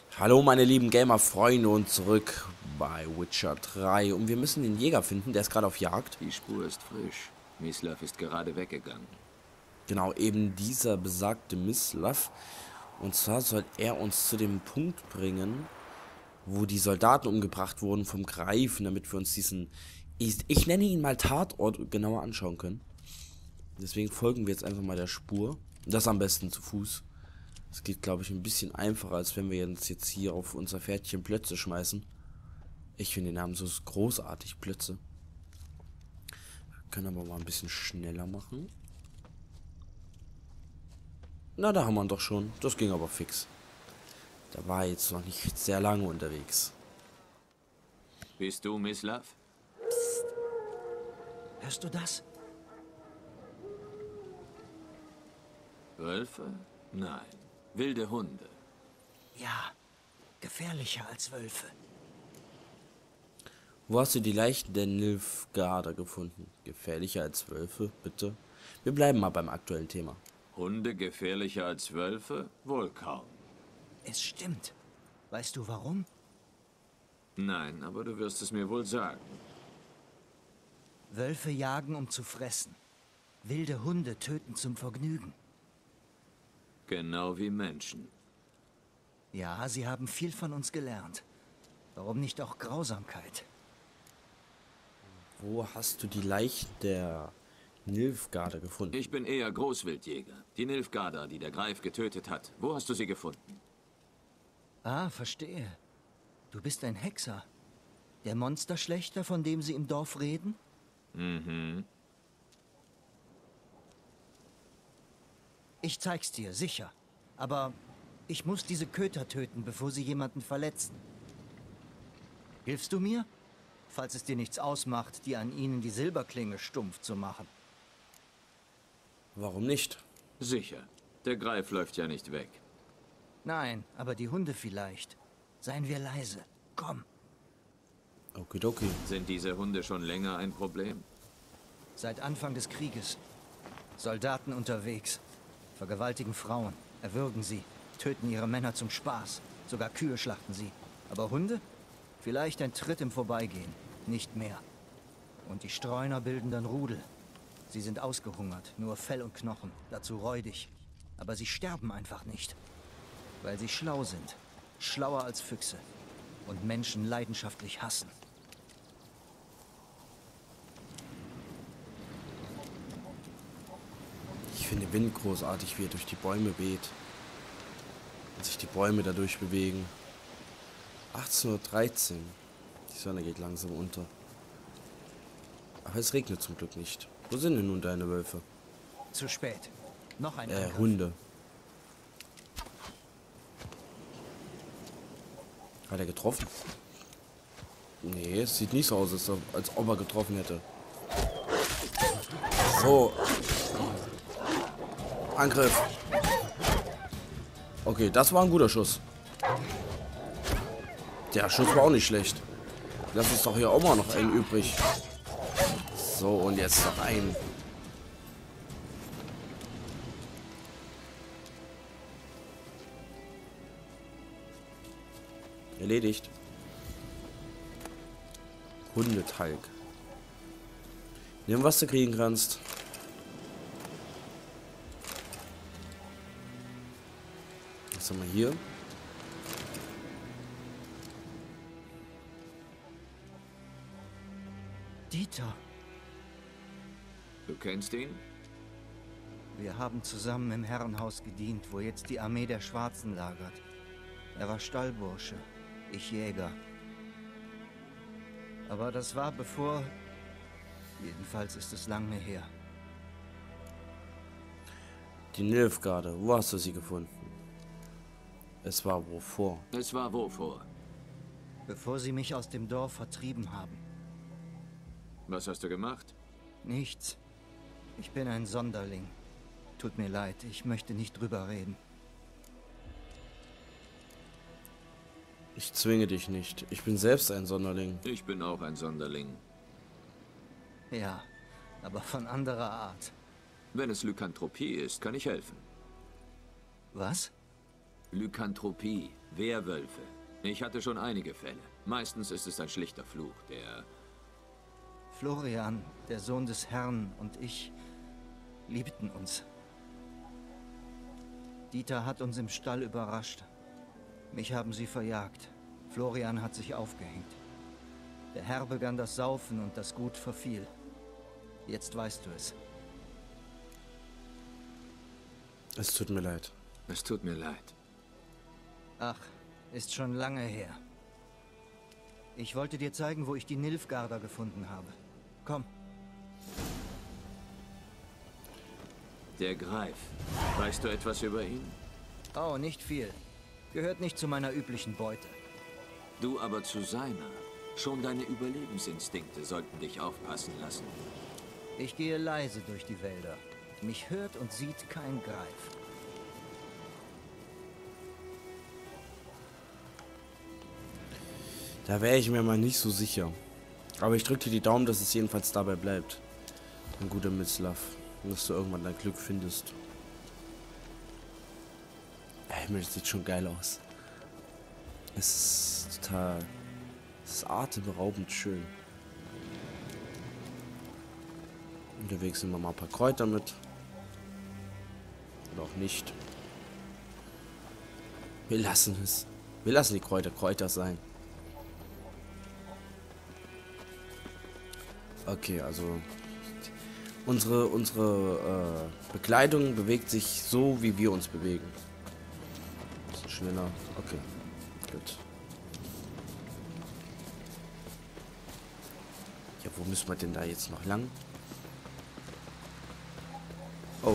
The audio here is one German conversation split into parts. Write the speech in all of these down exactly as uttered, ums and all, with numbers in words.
Hallo meine lieben Gamer-Freunde und zurück bei Witcher drei. Und wir müssen den Jäger finden, der ist gerade auf Jagd. Die Spur ist frisch. Mislav ist gerade weggegangen. Genau, eben dieser besagte Mislav. Und zwar soll er uns zu dem Punkt bringen, wo die Soldaten umgebracht wurden vom Greifen, damit wir uns diesen, ich, ich nenne ihn mal Tatort, genauer anschauen können. Deswegen folgen wir jetzt einfach mal der Spur. Das am besten zu Fuß. Es geht, glaube ich, ein bisschen einfacher, als wenn wir uns jetzt hier auf unser Pferdchen Plötze schmeißen. Ich finde den Namen so großartig, Plötze. Wir können aber mal ein bisschen schneller machen. Na, da haben wir ihn doch schon. Das ging aber fix. Da war er jetzt noch nicht sehr lange unterwegs. Bist du Mislav? Psst. Hörst du das? Wölfe? Nein. Wilde Hunde. Ja, gefährlicher als Wölfe. Wo hast du die Leichen der Nilfgaarder gefunden? Gefährlicher als Wölfe, bitte? Wir bleiben mal beim aktuellen Thema. Hunde gefährlicher als Wölfe? Wohl kaum. Es stimmt. Weißt du warum? Nein, aber du wirst es mir wohl sagen. Wölfe jagen, um zu fressen. Wilde Hunde töten zum Vergnügen. Genau wie Menschen. Ja, sie haben viel von uns gelernt. Warum nicht auch Grausamkeit? Wo hast du die Leichen der Nilfgaarder gefunden? Ich bin eher Großwildjäger. Die Nilfgaarder, die der Greif getötet hat. Wo hast du sie gefunden? Ah, verstehe. Du bist ein Hexer. Der Monsterschlechter, von dem sie im Dorf reden? Mhm. Ich zeig's dir, sicher. Aber ich muss diese Köter töten, bevor sie jemanden verletzen. Hilfst du mir? Falls es dir nichts ausmacht, dir an ihnen die Silberklinge stumpf zu machen. Warum nicht? Sicher. Der Greif läuft ja nicht weg. Nein, aber die Hunde vielleicht. Seien wir leise. Komm. Okidoki. Sind diese Hunde schon länger ein Problem? Seit Anfang des Krieges. Soldaten unterwegs. Vergewaltigen Frauen, erwürgen sie, töten ihre Männer zum Spaß. Sogar Kühe schlachten sie. Aber Hunde? Vielleicht ein Tritt im Vorbeigehen. Nicht mehr. Und die Streuner bilden dann Rudel. Sie sind ausgehungert, nur Fell und Knochen, dazu räudig. Aber sie sterben einfach nicht. Weil sie schlau sind. Schlauer als Füchse. Und Menschen leidenschaftlich hassen. Ich finde den Wind großartig, wie er durch die Bäume weht. Und sich die Bäume dadurch bewegen. achtzehn Uhr dreizehn. Die Sonne geht langsam unter. Aber es regnet zum Glück nicht. Wo sind denn nun deine Wölfe? Zu spät. Noch ein Äh, Angriff. Hunde. Hat er getroffen? Nee, es sieht nicht so aus, als ob, als ob er getroffen hätte. So. Angriff. Okay, das war ein guter Schuss. Der Schuss war auch nicht schlecht. Lass uns doch hier auch mal noch einen übrig. So, und jetzt noch einen. Erledigt. Hundetalg. Nimm, was du kriegen kannst. Was haben wir hier? Dieter. Du kennst ihn? Wir haben zusammen im Herrenhaus gedient, wo jetzt die Armee der Schwarzen lagert. Er war Stallbursche, ich Jäger. Aber das war bevor... Jedenfalls ist es lange her. Die Nilfgaarde. Wo hast du sie gefunden? Es war wovor? Es war wovor? Bevor sie mich aus dem Dorf vertrieben haben. Was hast du gemacht? Nichts. Ich bin ein Sonderling. Tut mir leid, ich möchte nicht drüber reden. Ich zwinge dich nicht. Ich bin selbst ein Sonderling. Ich bin auch ein Sonderling. Ja, aber von anderer Art. Wenn es Lykanthropie ist, kann ich helfen. Was? Lykanthropie. Werwölfe. Ich hatte schon einige Fälle. Meistens ist es ein schlichter Fluch, der... Florian, der Sohn des Herrn, und ich liebten uns. Dieter hat uns im Stall überrascht. Mich haben sie verjagt. Florian hat sich aufgehängt. Der Herr begann das Saufen und das Gut verfiel. Jetzt weißt du es. Es tut mir leid. Es tut mir leid. Ach, ist schon lange her. Ich wollte dir zeigen, wo ich die Nilfgaarder gefunden habe. Komm. Der Greif. Weißt du etwas über ihn? Oh, nicht viel. Gehört nicht zu meiner üblichen Beute. Du aber zu seiner. Schon deine Überlebensinstinkte sollten dich aufpassen lassen. Ich gehe leise durch die Wälder. Mich hört und sieht kein Greif. Da wäre ich mir mal nicht so sicher. Aber ich drücke dir die Daumen, dass es jedenfalls dabei bleibt. Ein guter Mislav. Und dass du irgendwann dein Glück findest. Der Himmel sieht schon geil aus. Es ist total... Es ist atemberaubend schön. Unterwegs nehmen wir mal ein paar Kräuter mit. Oder auch nicht. Wir lassen es. Wir lassen die Kräuter Kräuter sein. Okay, also unsere unsere äh, Bekleidung bewegt sich so, wie wir uns bewegen. Ein bisschen schneller. Okay, gut. Ja, wo müssen wir denn da jetzt noch lang? Oh.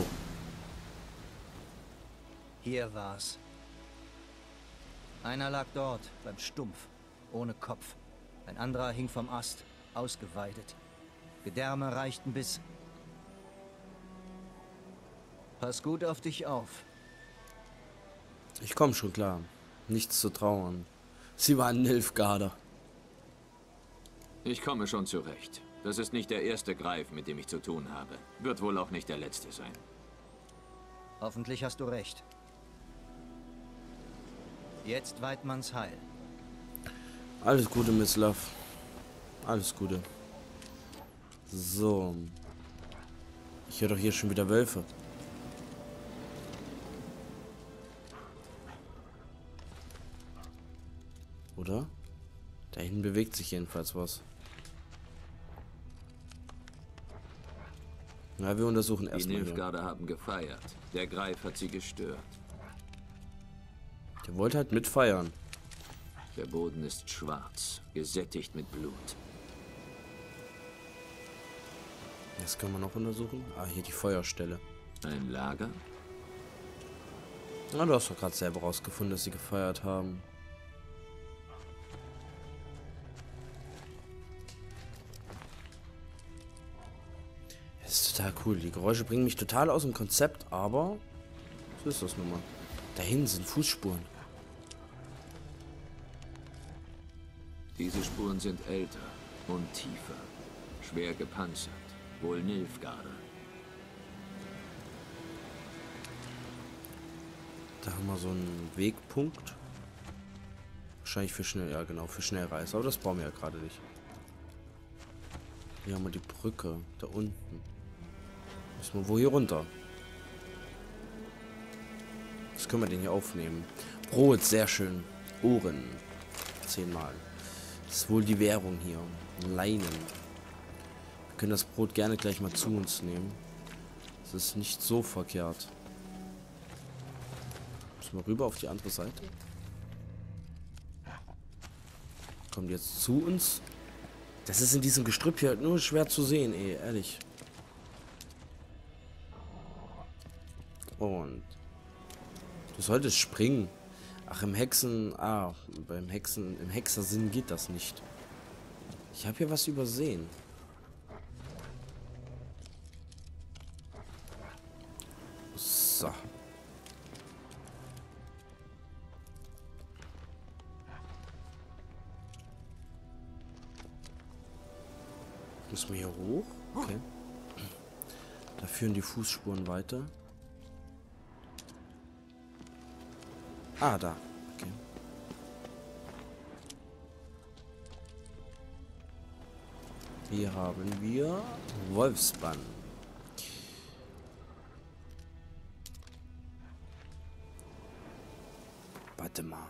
Hier war's. Einer lag dort, beim Stumpf, ohne Kopf. Ein anderer hing vom Ast, ausgeweidet. Gedärme reichten bis... Pass gut auf dich auf. Ich komme schon klar. Nichts zu trauern. Sie waren Nilfgaarder. Ich komme schon zurecht. Das ist nicht der erste Greif, mit dem ich zu tun habe. Wird wohl auch nicht der letzte sein. Hoffentlich hast du recht. Jetzt Weidmanns Heil. Alles Gute, Mislav. Alles Gute. So. Ich höre doch hier schon wieder Wölfe. Oder? Da hinten bewegt sich jedenfalls was. Na, wir untersuchen Die erstmal hier. Nilfgaarder haben gefeiert. Der Greif hat sie gestört. Der wollte halt mitfeiern. Der Boden ist schwarz, gesättigt mit Blut. Das können wir noch untersuchen. Ah, hier die Feuerstelle. Ein Lager? Na, du hast doch gerade selber rausgefunden, dass sie gefeiert haben. Das ist total cool. Die Geräusche bringen mich total aus dem Konzept, aber so ist das nun mal. Da hinten sind Fußspuren. Diese Spuren sind älter und tiefer, schwer gepanzert. Wohl Nilfgaarder. Da haben wir so einen Wegpunkt. Wahrscheinlich für schnell, ja genau, für Schnellreise. Aber das brauchen wir ja gerade nicht. Hier haben wir die Brücke, da unten. Müssen wir wo hier runter? Was können wir denn hier aufnehmen? Brot, sehr schön. Ohren. Zehnmal. Das ist wohl die Währung hier. Leinen. Wir können das Brot gerne gleich mal zu uns nehmen. Das ist nicht so verkehrt. Müssen wir rüber auf die andere Seite? Kommt jetzt zu uns. Das ist in diesem Gestrüpp hier nur schwer zu sehen, ey, ehrlich. Und du solltest springen. Ach, im Hexen... Ah, beim Hexen... Im Hexersinn geht das nicht. Ich habe hier was übersehen. So. Müssen wir hier hoch? Okay. Da führen die Fußspuren weiter. Ah, da. Okay. Hier haben wir Wolfsbann. Warte mal.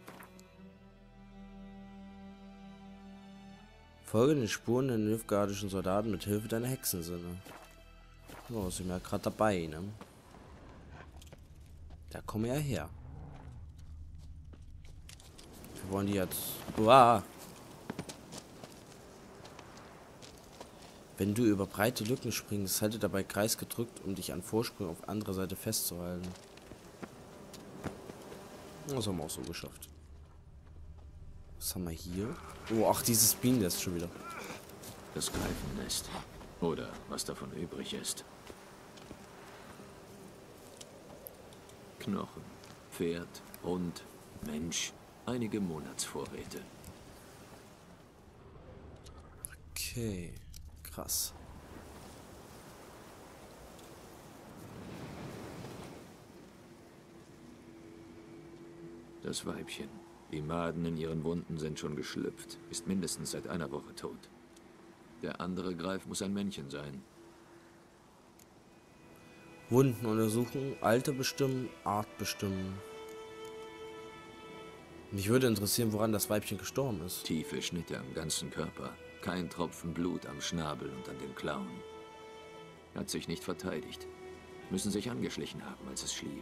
Folge den Spuren der nilfgaardischen Soldaten mit Hilfe deiner Hexensinne. So, sind wir gerade dabei, ne? Da kommen wir ja her. Wir wollen die jetzt... Uah. Wenn du über breite Lücken springst, halte dabei Kreis gedrückt, um dich an Vorsprung auf andere Seite festzuhalten. Das haben wir auch so geschafft. Was haben wir hier? Oh, ach, dieses Bienennest schon wieder. Das Greifennest. Oder was davon übrig ist. Knochen, Pferd, Hund, Mensch. Einige Monatsvorräte. Okay, krass. Das Weibchen. Die Maden in ihren Wunden sind schon geschlüpft. Ist mindestens seit einer Woche tot. Der andere Greif muss ein Männchen sein. Wunden untersuchen, Alter bestimmen, Art bestimmen. Mich würde interessieren, woran das Weibchen gestorben ist. Tiefe Schnitte am ganzen Körper. Kein Tropfen Blut am Schnabel und an den Klauen. Hat sich nicht verteidigt. Müssen sich angeschlichen haben, als es schlief.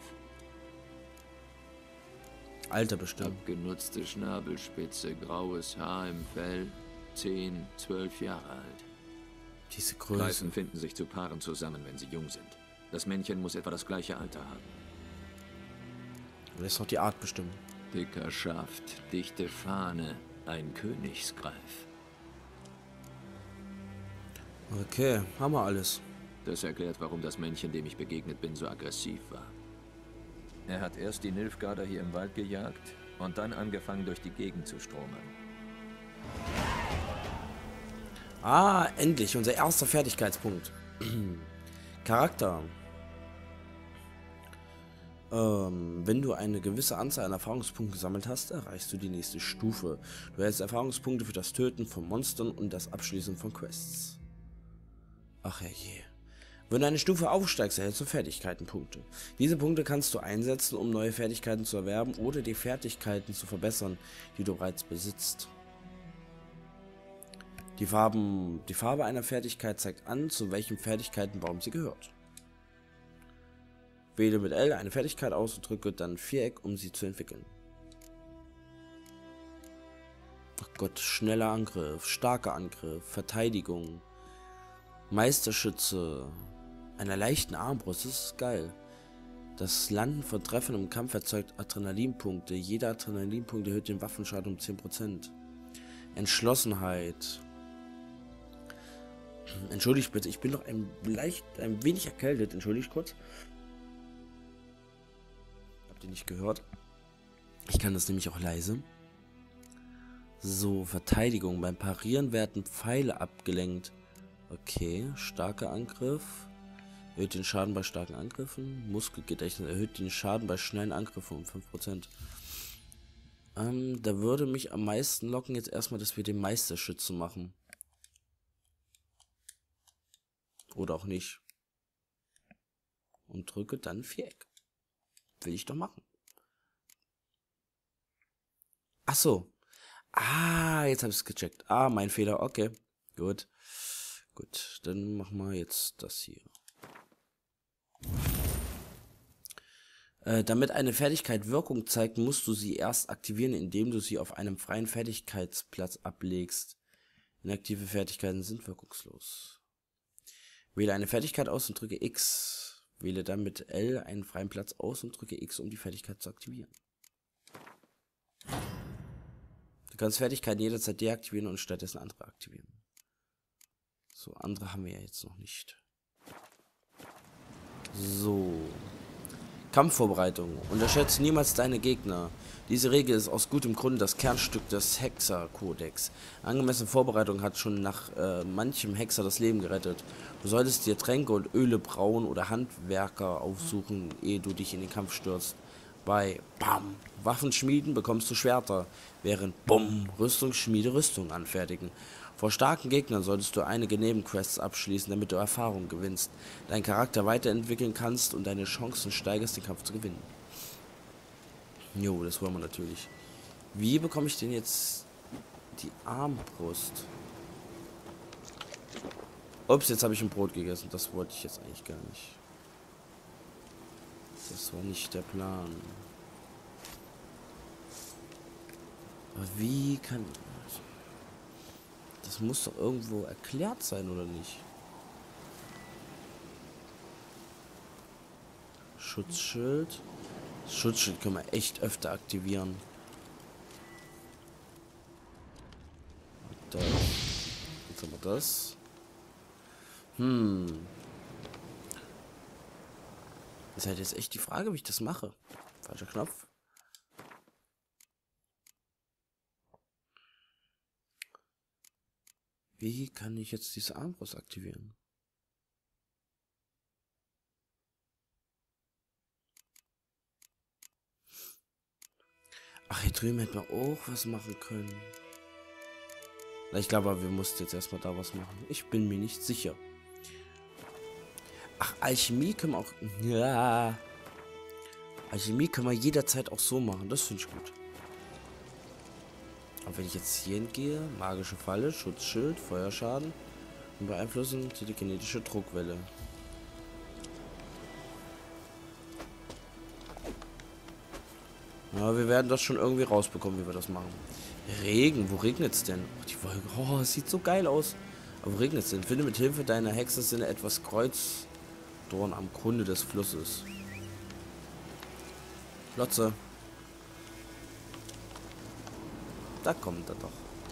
Alter bestimmt. Abgenutzte Schnabelspitze, graues Haar im Fell, zehn, zwölf Jahre alt. Diese Größe. Greifen finden sich zu Paaren zusammen, wenn sie jung sind. Das Männchen muss etwa das gleiche Alter haben. Lässt noch die Art bestimmen. Dicker Schaft, dichte Fahne, ein Königsgreif. Okay, haben wir alles. Das erklärt, warum das Männchen, dem ich begegnet bin, so aggressiv war. Er hat erst die Nilfgaarder hier im Wald gejagt und dann angefangen, durch die Gegend zu stromern. Ah, endlich, unser erster Fertigkeitspunkt. Charakter. Ähm, wenn du eine gewisse Anzahl an Erfahrungspunkten gesammelt hast, erreichst du die nächste Stufe. Du erhältst Erfahrungspunkte für das Töten von Monstern und das Abschließen von Quests. Ach herrje. Wenn du eine Stufe aufsteigst, erhältst du Fertigkeitenpunkte. Diese Punkte kannst du einsetzen, um neue Fertigkeiten zu erwerben oder die Fertigkeiten zu verbessern, die du bereits besitzt. Die, Farben, die Farbe einer Fertigkeit zeigt an, zu welchem Fertigkeitenbaum sie gehört. Wähle mit L eine Fertigkeit aus und drücke dann Viereck, um sie zu entwickeln. Ach Gott, schneller Angriff, starker Angriff, Verteidigung, Meisterschütze, einer leichten Armbrust, das ist geil. Das Landen von Treffern im Kampf erzeugt Adrenalinpunkte. Jeder Adrenalinpunkt erhöht den Waffenschaden um zehn Prozent. Entschlossenheit. Entschuldigt bitte, ich bin noch ein leicht, ein wenig erkältet, entschuldigt kurz. Habt ihr nicht gehört? Ich kann das nämlich auch leise. So, Verteidigung. Beim Parieren werden Pfeile abgelenkt. Okay, starker Angriff. Erhöht den Schaden bei starken Angriffen. Muskelgedächtnis erhöht den Schaden bei schnellen Angriffen um fünf Prozent. Ähm, da würde mich am meisten locken jetzt erstmal, dass wir den Meisterschützen machen. Oder auch nicht. Und drücke dann Viereck. Will ich doch machen. Ach so. Ah, jetzt habe ich es gecheckt. Ah, mein Fehler. Okay, gut. Gut, dann machen wir jetzt das hier. Äh, damit eine Fertigkeit Wirkung zeigt, musst du sie erst aktivieren, indem du sie auf einem freien Fertigkeitsplatz ablegst. Inaktive Fertigkeiten sind wirkungslos. Wähle eine Fertigkeit aus und drücke X. Wähle dann mit L einen freien Platz aus und drücke X, um die Fertigkeit zu aktivieren. Du kannst Fertigkeiten jederzeit deaktivieren und stattdessen andere aktivieren. So, andere haben wir ja jetzt noch nicht. So. Kampfvorbereitung. Unterschätze niemals deine Gegner. Diese Regel ist aus gutem Grund das Kernstück des Hexer-Kodex. Angemessene Vorbereitung hat schon nach äh, manchem Hexer das Leben gerettet. Du solltest dir Tränke und Öle brauen oder Handwerker aufsuchen, ehe du dich in den Kampf stürzt. Bei Bam, Waffenschmieden bekommst du Schwerter, während Bumm, Rüstungsschmiede Rüstung anfertigen. Vor starken Gegnern solltest du einige Nebenquests abschließen, damit du Erfahrung gewinnst, deinen Charakter weiterentwickeln kannst und deine Chancen steigerst, den Kampf zu gewinnen. Jo, das wollen wir natürlich. Wie bekomme ich denn jetzt die Armbrust? Ups, jetzt habe ich ein Brot gegessen. Das wollte ich jetzt eigentlich gar nicht. Das war nicht der Plan. Aber wie kann... Das muss doch irgendwo erklärt sein, oder nicht? Schutzschild. Das Schutzschild können wir echt öfter aktivieren. Und das. Jetzt haben wir das. Hm. Ist halt jetzt echt die Frage, wie ich das mache. Falscher Knopf. Wie kann ich jetzt diese Armbrust aktivieren? Ach, hier drüben hätten wir auch was machen können. Na, ich glaube, wir mussten jetzt erstmal da was machen. Ich bin mir nicht sicher. Ach, Alchemie können wir auch... Ja. Alchemie können wir jederzeit auch so machen. Das finde ich gut. Und wenn ich jetzt hier hingehe, magische Falle, Schutzschild, Feuerschaden und beeinflussen telekinetische Druckwelle. Ja, wir werden das schon irgendwie rausbekommen, wie wir das machen. Regen, wo regnet es denn? Oh, die Wolke, oh, es sieht so geil aus. Aber wo regnet es denn? Finde mit Hilfe deiner Hexensinne etwas Kreuzdorn am Grunde des Flusses. Lotze. Da kommt er doch.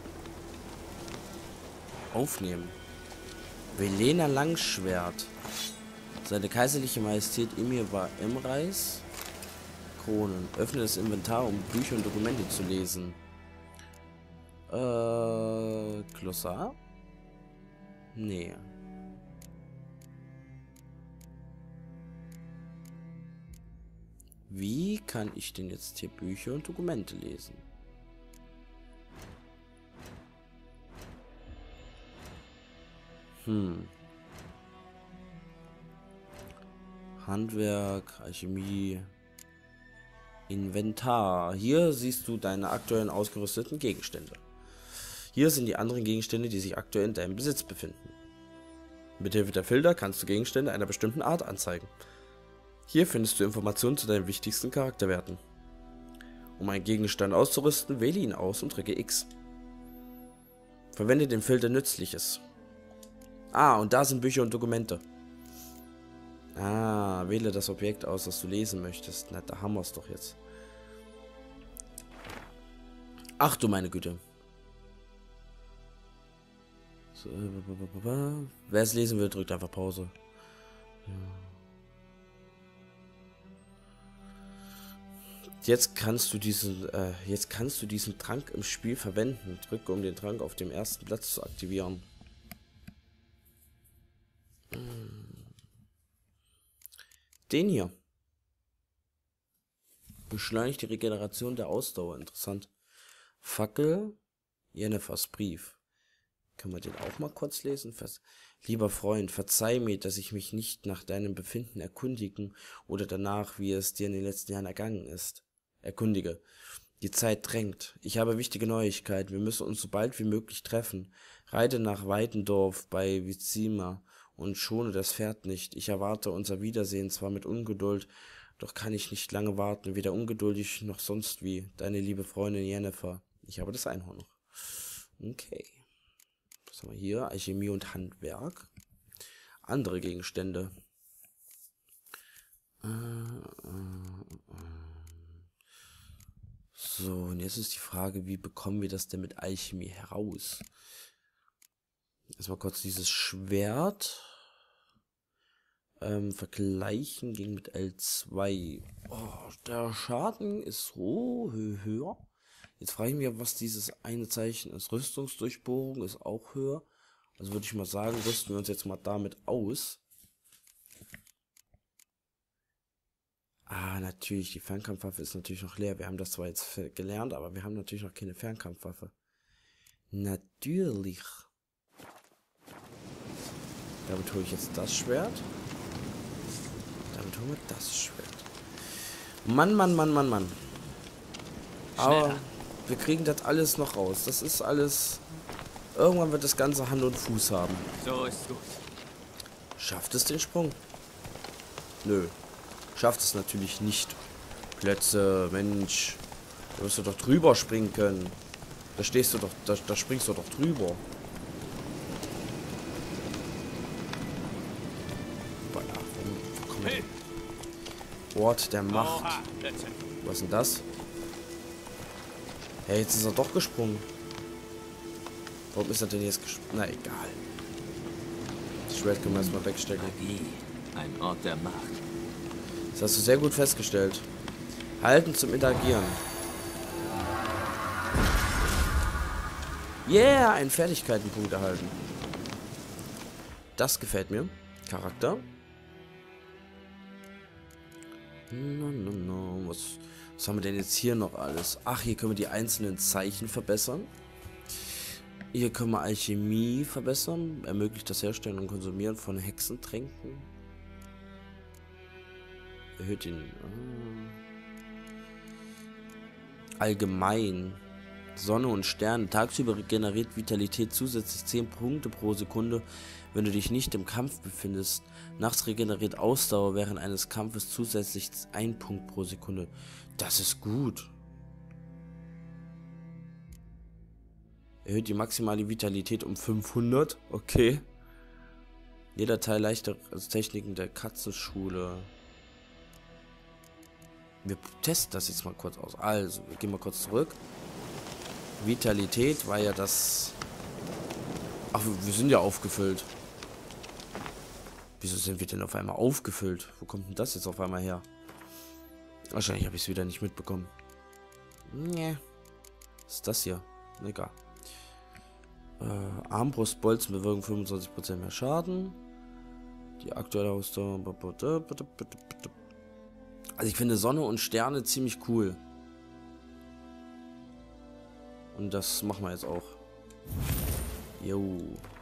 Aufnehmen. Velena Langschwert. Seine kaiserliche Majestät Emir war Emreis. Kronen. Öffne das Inventar, um Bücher und Dokumente zu lesen. Äh, Glossar? Nee. Wie kann ich denn jetzt hier Bücher und Dokumente lesen? Hm. Handwerk, Alchemie, Inventar. Hier siehst du deine aktuellen ausgerüsteten Gegenstände. Hier sind die anderen Gegenstände, die sich aktuell in deinem Besitz befinden. Mithilfe der Filter kannst du Gegenstände einer bestimmten Art anzeigen. Hier findest du Informationen zu deinen wichtigsten Charakterwerten. Um einen Gegenstand auszurüsten, wähle ihn aus und drücke X. Verwende den Filter Nützliches. Ah, und da sind Bücher und Dokumente. Ah, wähle das Objekt aus, das du lesen möchtest. Na, da haben wir es doch jetzt. Ach du meine Güte. So, wer es lesen will, drückt einfach Pause. Ja. Jetzt kannst du diesen, äh, jetzt kannst du diesen Trank im Spiel verwenden. Drücke, um den Trank auf dem ersten Platz zu aktivieren. Den hier. Beschleunigt die Regeneration der Ausdauer. Interessant. Fackel. Jennifers Brief. Können wir den auch mal kurz lesen? Vers Lieber Freund, verzeih mir, dass ich mich nicht nach deinem Befinden erkundigen oder danach, wie es dir in den letzten Jahren ergangen ist. Erkundige. Die Zeit drängt. Ich habe wichtige Neuigkeiten. Wir müssen uns so bald wie möglich treffen. Reite nach Weidendorf bei Vizima und schone das Pferd nicht. Ich erwarte unser Wiedersehen zwar mit Ungeduld, doch kann ich nicht lange warten, weder ungeduldig noch sonst wie. Deine liebe Freundin Jennifer. Ich habe das Einhorn noch. Okay. Was haben wir hier? Alchemie und Handwerk. Andere Gegenstände. Äh, äh, äh. So, und jetzt ist die Frage, wie bekommen wir das denn mit Alchemie heraus? Erstmal kurz dieses Schwert. Ähm, vergleichen ging mit L zwei. Oh, der Schaden ist so höher. Jetzt frage ich mich, was dieses eine Zeichen ist. Rüstungsdurchbohrung ist auch höher. Also würde ich mal sagen, rüsten wir uns jetzt mal damit aus. Ah, natürlich, die Fernkampfwaffe ist natürlich noch leer. Wir haben das zwar jetzt gelernt, aber wir haben natürlich noch keine Fernkampfwaffe. Natürlich. Damit hole ich jetzt das Schwert. Damit holen wir das Schwert. Mann, Mann, Mann, Mann, Mann. Aber wir kriegen das alles noch raus. Das ist alles... Irgendwann wird das Ganze Hand und Fuß haben. So ist gut. Schafft es den Sprung? Nö. Schafft es natürlich nicht. Plätze, Mensch. Da wirst du doch drüber springen können. Da stehst du doch, da, da springst du doch drüber. Hey. Ort der Macht. Oha, Plätze. Was ist denn das? Hey, jetzt ist er doch gesprungen. Warum ist er denn jetzt gesprungen? Na egal. Das Schwert können wir erstmal wegstecken. Magie. Ein Ort der Macht. Das hast du sehr gut festgestellt. Halten zum Interagieren. Yeah, einen Fertigkeitenpunkt erhalten. Das gefällt mir. Charakter. No, no, no. Was, was haben wir denn jetzt hier noch alles? Ach, hier können wir die einzelnen Zeichen verbessern. Hier können wir Alchemie verbessern. Ermöglicht das Herstellen und Konsumieren von Hexentränken. Erhöht den... Ah. Allgemein. Sonne und Sterne. Tagsüber regeneriert Vitalität zusätzlich zehn Punkte pro Sekunde, wenn du dich nicht im Kampf befindest. Nachts regeneriert Ausdauer während eines Kampfes zusätzlich ein Punkt pro Sekunde. Das ist gut. Erhöht die maximale Vitalität um fünfhundert. Okay. Jeder Teil leichter als Techniken der Katzenschule. Wir testen das jetzt mal kurz aus. Also, wir gehen mal kurz zurück. Vitalität war ja das... Ach, wir sind ja aufgefüllt. Wieso sind wir denn auf einmal aufgefüllt? Wo kommt denn das jetzt auf einmal her? Wahrscheinlich habe ich es wieder nicht mitbekommen. Nee. Was ist das hier? Egal. Äh, Armbrustbolzen bewirken fünfundzwanzig Prozent mehr Schaden. Die aktuelle Ausdauer... Also ich finde Sonne und Sterne ziemlich cool. Und das machen wir jetzt auch. Jo.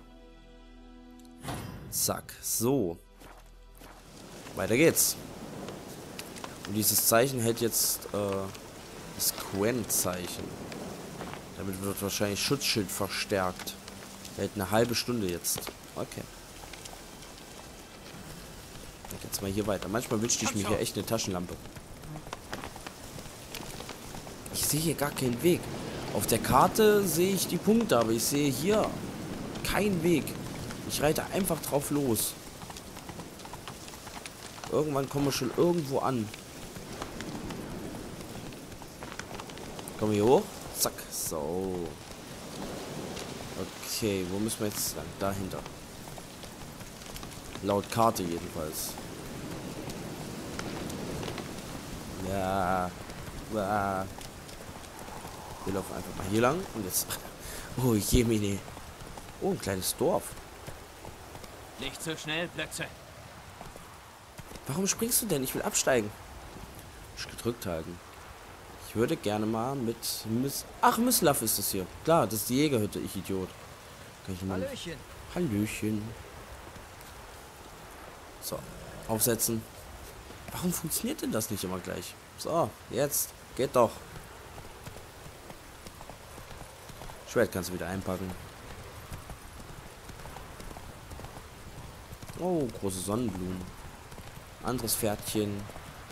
Zack. So. Weiter geht's. Und dieses Zeichen hält jetzt äh, das Quen-Zeichen. Damit wird wahrscheinlich Schutzschild verstärkt. Hält eine halbe Stunde jetzt. Okay. Dann geht's mal hier weiter. Manchmal wünschte ich mir hier echt eine Taschenlampe. Ich sehe hier gar keinen Weg. Auf der Karte sehe ich die Punkte, aber ich sehe hier keinen Weg. Ich reite einfach drauf los. Irgendwann kommen wir schon irgendwo an. Kommen wir hier hoch? Zack. So. Okay, wo müssen wir jetzt lang? Dahinter. Laut Karte jedenfalls. Ja. Ja. Wir laufen einfach mal hier lang und jetzt... Oh, Jemine. Oh, ein kleines Dorf. Nicht so schnell, Plätze. Warum springst du denn? Ich will absteigen. Ich gedrückt halten. Ich würde gerne mal mit Miss... Ach, Miss Love ist das hier. Klar, das ist die Jägerhütte, ich Idiot. Kann ich mal... Hallöchen. Hallöchen. So, aufsetzen. Warum funktioniert denn das nicht immer gleich? So, jetzt. Geht doch. Schwert kannst du wieder einpacken. Oh, große Sonnenblumen. Anderes Pferdchen.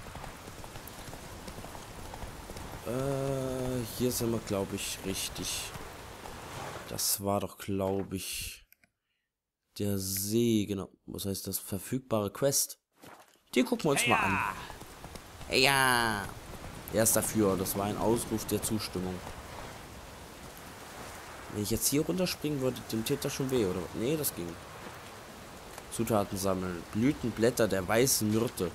Äh, hier sind wir, glaube ich, richtig. Das war doch, glaube ich, der See, genau. Was heißt das? Verfügbare Quest. Die gucken wir uns hey mal ja. an. Hey ja. Er ist dafür. Das war ein Ausruf der Zustimmung. Wenn ich jetzt hier runterspringen würde, dem täte das schon weh, oder? Nee, das ging. Zutaten sammeln. Blütenblätter der weißen Myrte.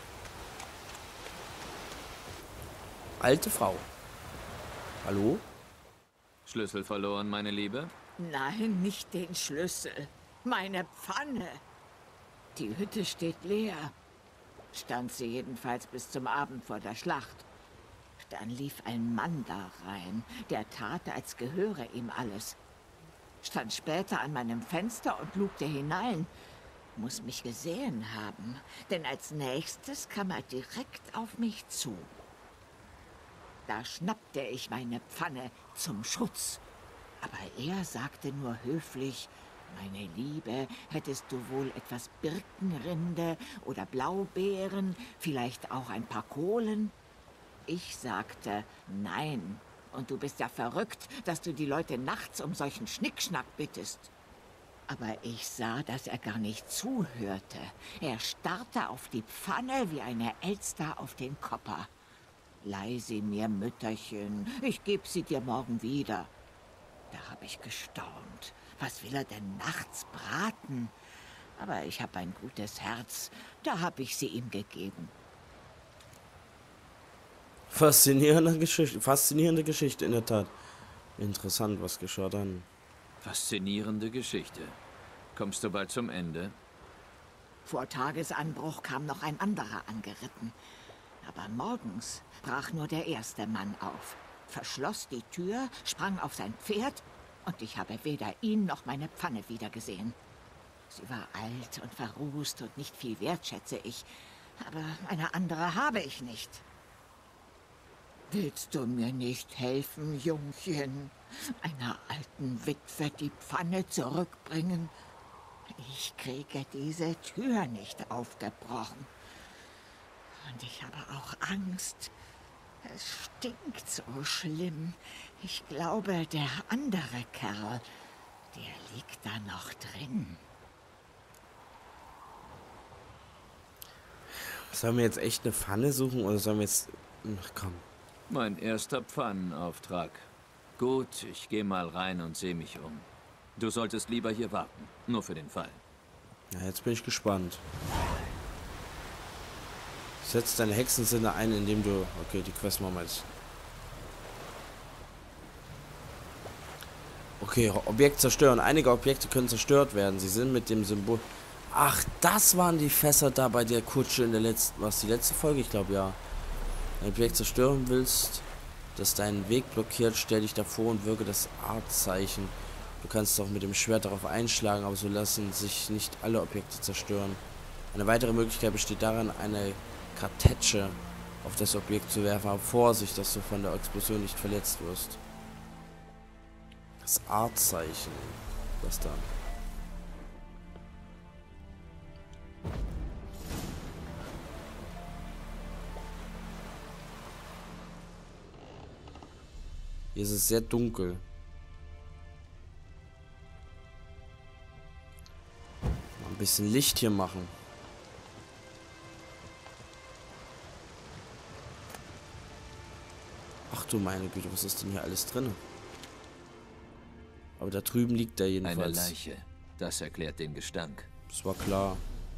Alte Frau. Hallo? Schlüssel verloren, meine Liebe? Nein, nicht den Schlüssel. Meine Pfanne. Die Hütte steht leer. Stand sie jedenfalls bis zum Abend vor der Schlacht. Dann lief ein Mann da rein, der tat, als gehöre ihm alles. Stand später an meinem Fenster und lugte hinein. muss mich gesehen haben, denn als nächstes kam er direkt auf mich zu. Da schnappte ich meine Pfanne zum Schutz. Aber er sagte nur höflich: Meine Liebe, hättest du wohl etwas Birkenrinde oder Blaubeeren, vielleicht auch ein paar Kohlen? Ich sagte: Nein. Und du bist ja verrückt, dass du die Leute nachts um solchen Schnickschnack bittest. Aber ich sah, dass er gar nicht zuhörte. Er starrte auf die Pfanne wie eine Elster auf den Kopper. Leih sie mir, Mütterchen, ich geb sie dir morgen wieder. Da habe ich gestaunt. Was will er denn nachts braten? Aber ich habe ein gutes Herz, da habe ich sie ihm gegeben. Faszinierende Geschichte, faszinierende Geschichte in der Tat. Interessant, was geschah dann. Faszinierende Geschichte. Kommst du bald zum Ende? Vor Tagesanbruch kam noch ein anderer angeritten. Aber morgens brach nur der erste Mann auf, verschloss die Tür, sprang auf sein Pferd und ich habe weder ihn noch meine Pfanne wiedergesehen. Sie war alt und verrußt und nicht viel wert, schätze ich. Aber eine andere habe ich nicht. Willst du mir nicht helfen, Jungchen? Einer alten Witwe die Pfanne zurückbringen? Ich kriege diese Tür nicht aufgebrochen. Und ich habe auch Angst. Es stinkt so schlimm. Ich glaube, der andere Kerl, der liegt da noch drin. Sollen wir jetzt echt eine Pfanne suchen oder sollen wir jetzt... Ach komm. Mein erster Pfannenauftrag. Gut, ich gehe mal rein und sehe mich um. Du solltest lieber hier warten, nur für den Fall. Ja, jetzt bin ich gespannt. Setz deine Hexensinne ein, indem du... Okay, die Quest machen wir jetzt. Okay, Objekt zerstören. Einige Objekte können zerstört werden. Sie sind mit dem Symbol... Ach, das waren die Fässer da bei der Kutsche in der letzten... Was, die letzte Folge? Ich glaube, ja. Wenn du ein Objekt zerstören willst, das deinen Weg blockiert, stell dich davor und wirke das Artzeichen. Du kannst auch mit dem Schwert darauf einschlagen, aber so lassen sich nicht alle Objekte zerstören. Eine weitere Möglichkeit besteht darin, eine Kartätsche auf das Objekt zu werfen, aber Vorsicht, dass du von der Explosion nicht verletzt wirst. Das Artzeichen. Was dann? Hier ist es sehr dunkel. Mal ein bisschen Licht hier machen. Ach du meine Güte, was ist denn hier alles drin? Aber da drüben liegt er jedenfalls. Eine Leiche. Das erklärt den Gestank. Das war klar.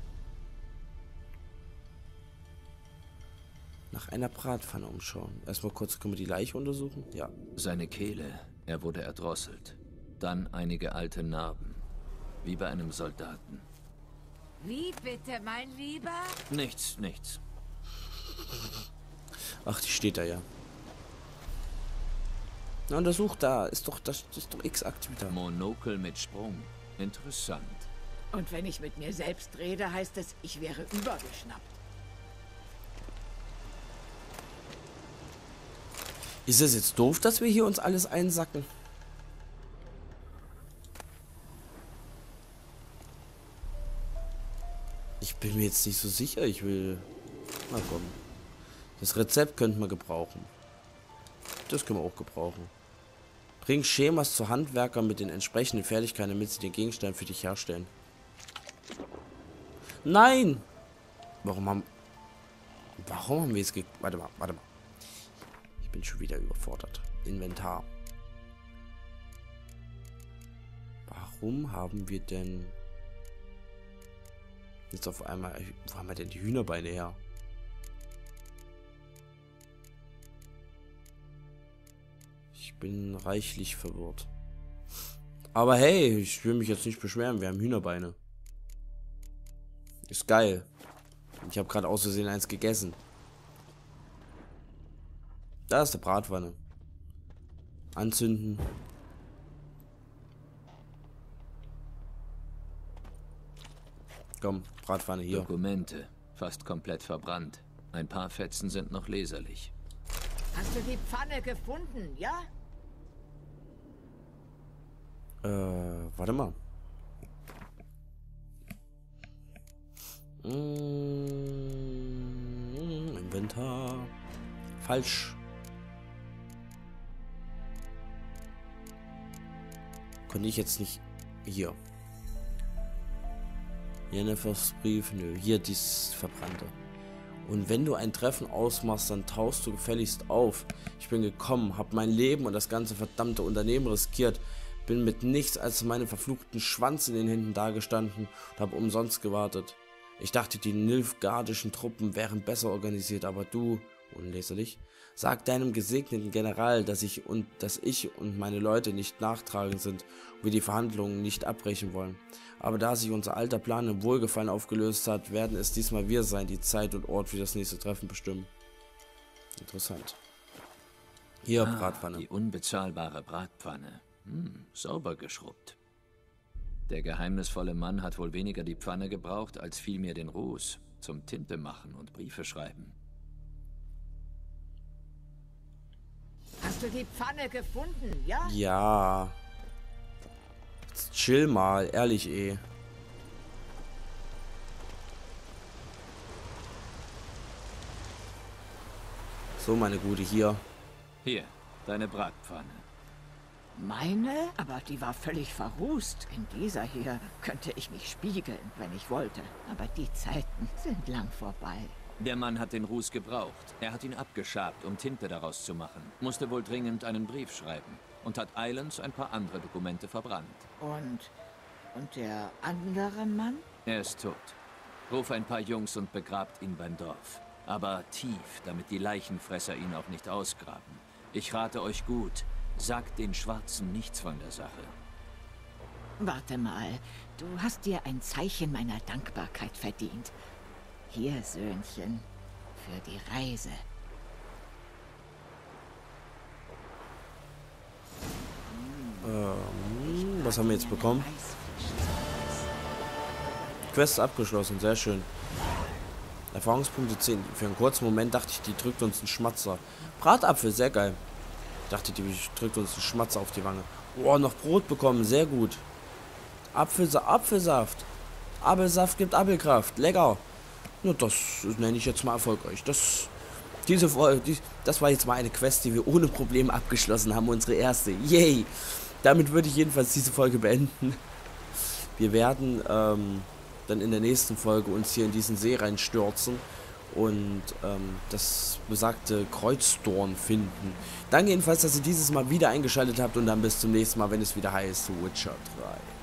Nach einer Bratpfanne umschauen. Erstmal kurz, können wir die Leiche untersuchen? Ja. Seine Kehle. Er wurde erdrosselt. Dann einige alte Narben. Wie bei einem Soldaten. Wie bitte, mein Lieber? Nichts, nichts. Ach, die steht da ja. Na, untersucht da. Ist doch, das ist doch X-Aktivität. Monokel mit Sprung. Interessant. Und wenn ich mit mir selbst rede, heißt es, ich wäre übergeschnappt. Ist es jetzt doof, dass wir hier uns alles einsacken? Ich bin mir jetzt nicht so sicher. Ich will... Na komm. Das Rezept könnten wir gebrauchen. Das können wir auch gebrauchen. Bring Schemas zu Handwerkern mit den entsprechenden Fertigkeiten, damit sie den Gegenstand für dich herstellen. Nein! Warum haben... Warum haben wir es ge... Warte mal, warte mal. Ich bin schon wieder überfordert. Inventar. Warum haben wir denn... Jetzt auf einmal... Wo haben wir denn die Hühnerbeine her? Ich bin reichlich verwirrt. Aber hey, ich will mich jetzt nicht beschweren. Wir haben Hühnerbeine. Ist geil. Ich habe gerade aus Versehen eins gegessen. Da ist der Bratpfanne. Anzünden. Komm, Bratpfanne hier. Dokumente. Fast komplett verbrannt. Ein paar Fetzen sind noch leserlich. Hast du die Pfanne gefunden, ja? Äh, warte mal. Mmh, Inventar. Falsch. Konnte ich jetzt nicht... Hier. Jennifers Brief. Nö, hier dies Verbrannte. Und wenn du ein Treffen ausmachst, dann tauchst du gefälligst auf. Ich bin gekommen, hab mein Leben und das ganze verdammte Unternehmen riskiert. Bin mit nichts als meinem verfluchten Schwanz in den Händen dagestanden und hab umsonst gewartet. Ich dachte, die nilfgaardischen Truppen wären besser organisiert, aber du, unleserlich, sag deinem gesegneten General, dass ich und dass ich und meine Leute nicht nachtragend sind und wir die Verhandlungen nicht abbrechen wollen. Aber da sich unser alter Plan im Wohlgefallen aufgelöst hat, werden es diesmal wir sein, die Zeit und Ort für das nächste Treffen bestimmen. Interessant. Hier, ah, Bratpfanne. Die unbezahlbare Bratpfanne. Hm, sauber geschrubbt. Der geheimnisvolle Mann hat wohl weniger die Pfanne gebraucht, als vielmehr den Ruß zum Tinte machen und Briefe schreiben. Hast du die Pfanne gefunden, ja? Ja. Jetzt chill mal, ehrlich eh. So, meine Gute, hier. Hier, deine Bratpfanne. Meine? Aber die war völlig verrußt. In dieser hier könnte ich mich spiegeln, wenn ich wollte. Aber die Zeiten sind lang vorbei. Der Mann hat den Ruß gebraucht. Er hat ihn abgeschabt, um Tinte daraus zu machen. Musste wohl dringend einen Brief schreiben. Und hat eilends ein paar andere Dokumente verbrannt. Und... und der andere Mann? Er ist tot. Ruf ein paar Jungs und begrabt ihn beim Dorf. Aber tief, damit die Leichenfresser ihn auch nicht ausgraben. Ich rate euch gut. Sagt den Schwarzen nichts von der Sache. Warte mal, du hast dir ein Zeichen meiner Dankbarkeit verdient. Hier, Söhnchen, für die Reise. Ähm, was haben wir jetzt bekommen? Quest abgeschlossen, sehr schön. Erfahrungspunkte zehn. Für einen kurzen Moment dachte ich, die drückt uns einen Schmatzer. Bratapfel, sehr geil. Ich dachte, die drückt uns einen Schmatzer auf die Wange. Oh, noch Brot bekommen, sehr gut. Apfelsa Apfelsaft. Apfelsaft gibt Apfelkraft, lecker. Ja, das nenne ich jetzt mal erfolgreich. Das, diese Folge, die, das war jetzt mal eine Quest, die wir ohne Probleme abgeschlossen haben. Unsere erste. Yay! Damit würde ich jedenfalls diese Folge beenden. Wir werden ähm, dann in der nächsten Folge uns hier in diesen See reinstürzen und ähm, das besagte Kreuzdorn finden. Danke jedenfalls, dass ihr dieses Mal wieder eingeschaltet habt und dann bis zum nächsten Mal, wenn es wieder heißt Witcher drei.